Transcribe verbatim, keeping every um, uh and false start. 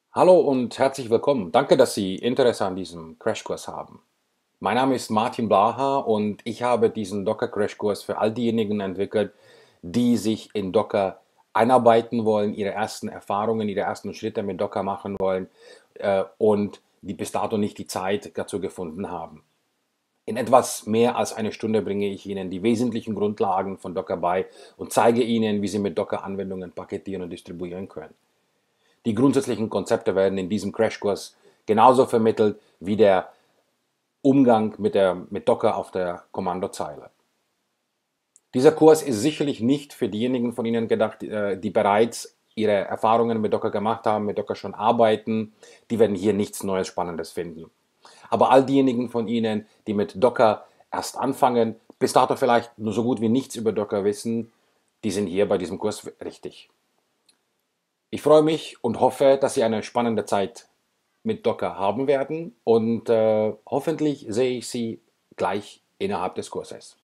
Hallo und herzlich willkommen. Danke, dass Sie Interesse an diesem Crashkurs haben. Mein Name ist Martin Blaha und ich habe diesen Docker-Crashkurs für all diejenigen entwickelt, die sich in Docker einarbeiten wollen, ihre ersten Erfahrungen, ihre ersten Schritte mit Docker machen wollen äh, und die bis dato nicht die Zeit dazu gefunden haben. In etwas mehr als eine Stunde bringe ich Ihnen die wesentlichen Grundlagen von Docker bei und zeige Ihnen, wie Sie mit Docker-Anwendungen paketieren und distribuieren können. Die grundsätzlichen Konzepte werden in diesem Crashkurs genauso vermittelt wie der Umgang mit, der, mit Docker auf der Kommandozeile. Dieser Kurs ist sicherlich nicht für diejenigen von Ihnen gedacht, äh, die bereits ihre Erfahrungen mit Docker gemacht haben, mit Docker schon arbeiten. Die werden hier nichts Neues, Spannendes finden. Aber all diejenigen von Ihnen, die mit Docker erst anfangen, bis dato vielleicht nur so gut wie nichts über Docker wissen, die sind hier bei diesem Kurs richtig. Ich freue mich und hoffe, dass Sie eine spannende Zeit mit Docker haben werden und äh, hoffentlich sehe ich Sie gleich innerhalb des Kurses.